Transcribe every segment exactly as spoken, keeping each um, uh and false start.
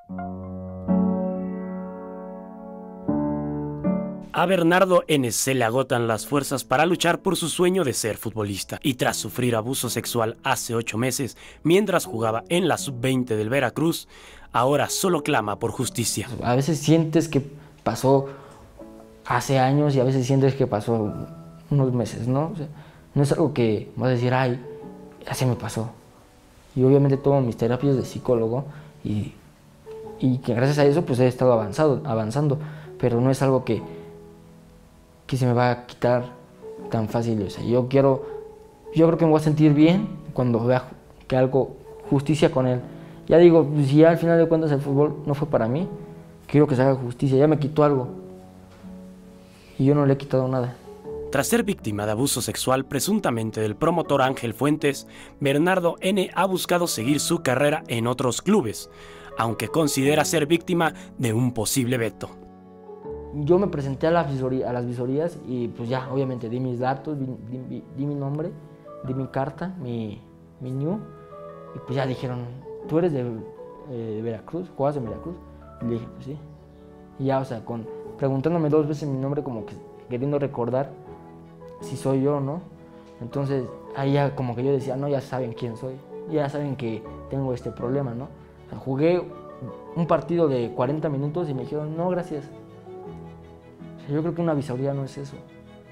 A Bernardo N. se le agotan las fuerzas para luchar por su sueño de ser futbolista y tras sufrir abuso sexual hace ocho meses mientras jugaba en la sub veinte del Veracruz, ahora solo clama por justicia. A veces sientes que pasó hace años y a veces sientes que pasó unos meses, ¿no? O sea, no es algo que vas a decir, ay, así me pasó. Y obviamente tomo mis terapias de psicólogo y, y que gracias a eso pues he estado avanzado, avanzando, pero no es algo que que se me va a quitar tan fácil. O sea, yo quiero, yo creo que me voy a sentir bien cuando vea que algo, justicia con él. Ya digo, si ya al final de cuentas el fútbol no fue para mí, quiero que se haga justicia, ya me quitó algo y yo no le he quitado nada. Tras ser víctima de abuso sexual presuntamente del promotor Ángel Fuentes, Bernardo N. ha buscado seguir su carrera en otros clubes, aunque considera ser víctima de un posible veto. Yo me presenté a, la visoría, a las visorías y pues ya, obviamente, di mis datos, di, di, di mi nombre, di mi carta, mi, mi N I U, y pues ya dijeron, ¿tú eres de, eh, de Veracruz? ¿Juegas en Veracruz? Y le dije, pues sí. Y ya, o sea, con, preguntándome dos veces mi nombre, como que queriendo recordar si soy yo, ¿no? Entonces, ahí ya como que yo decía, no, ya saben quién soy, ya saben que tengo este problema, ¿no? O sea, jugué un partido de cuarenta minutos y me dijeron, no, gracias. Yo creo que una visoría no es eso.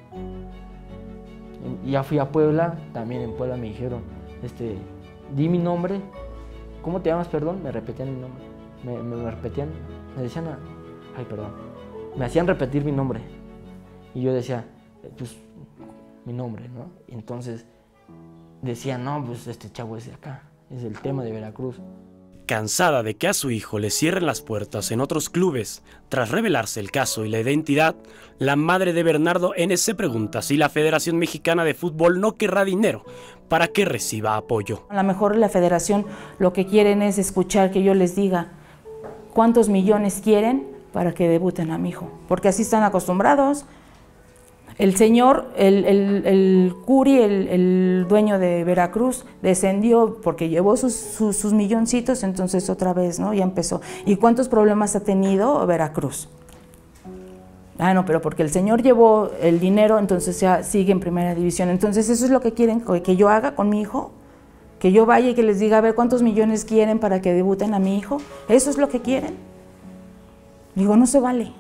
Y ya fui a Puebla, también en Puebla me dijeron, este, di mi nombre, ¿cómo te llamas, perdón? Me repetían mi nombre, me, me, me repetían, me decían, ay, perdón, me hacían repetir mi nombre. Y yo decía, pues, mi nombre, ¿no? Y entonces decían, no, pues este chavo es de acá, es el tema de Veracruz. Cansada de que a su hijo le cierren las puertas en otros clubes, tras revelarse el caso y la identidad, la madre de Bernardo N. se pregunta si la Federación Mexicana de Fútbol no querrá dinero para que reciba apoyo. A lo mejor la Federación lo que quieren es escuchar que yo les diga cuántos millones quieren para que debuten a mi hijo, porque así están acostumbrados. El señor, el, el, el Curi, el, el dueño de Veracruz, descendió porque llevó sus, sus, sus milloncitos, entonces otra vez, ¿no? Ya empezó. ¿Y cuántos problemas ha tenido Veracruz? Ah, no, pero porque el señor llevó el dinero, entonces ya sigue en primera división. Entonces eso es lo que quieren que yo haga con mi hijo, que yo vaya y que les diga, a ver, ¿cuántos millones quieren para que debuten a mi hijo? ¿Eso es lo que quieren? Digo, no se vale.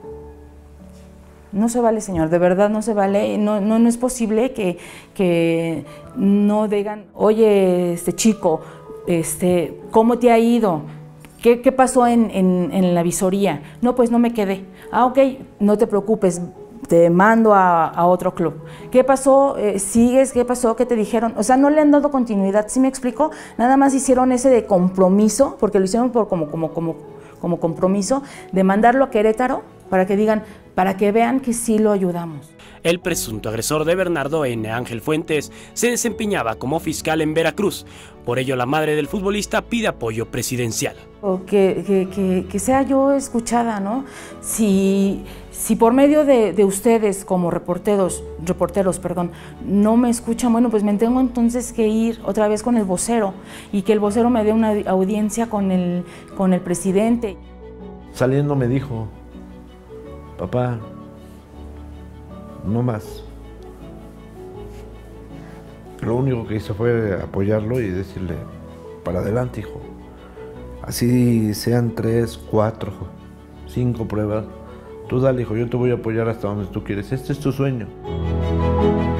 No se vale, señor, de verdad no se vale, no, no, no es posible que, que no digan, oye, este chico, este, ¿cómo te ha ido? ¿Qué, qué pasó en, en, en la visoría? No, pues no me quedé. Ah, ok, no te preocupes, te mando a, a otro club. ¿Qué pasó? Eh, ¿Sigues? ¿Qué pasó? ¿Qué te dijeron? O sea, no le han dado continuidad, ¿sí me explico? Nada más hicieron ese de compromiso, porque lo hicieron por como, como, como, como compromiso, de mandarlo a Querétaro, para que digan, para que vean que sí lo ayudamos. El presunto agresor de Bernardo N., Ángel Fuentes, se desempeñaba como fiscal en Veracruz. Por ello, la madre del futbolista pide apoyo presidencial. O que, que, que, que sea yo escuchada, ¿no? Si, si por medio de, de ustedes como reporteros, reporteros, perdón, no me escuchan, bueno, pues me tengo entonces que ir otra vez con el vocero y que el vocero me dé una audiencia con el, con el presidente. Saliendo me dijo, papá, no más. Lo único que hice fue apoyarlo y decirle, para adelante, hijo. Así sean tres, cuatro, cinco pruebas. Tú dale, hijo, yo te voy a apoyar hasta donde tú quieres. Este es tu sueño.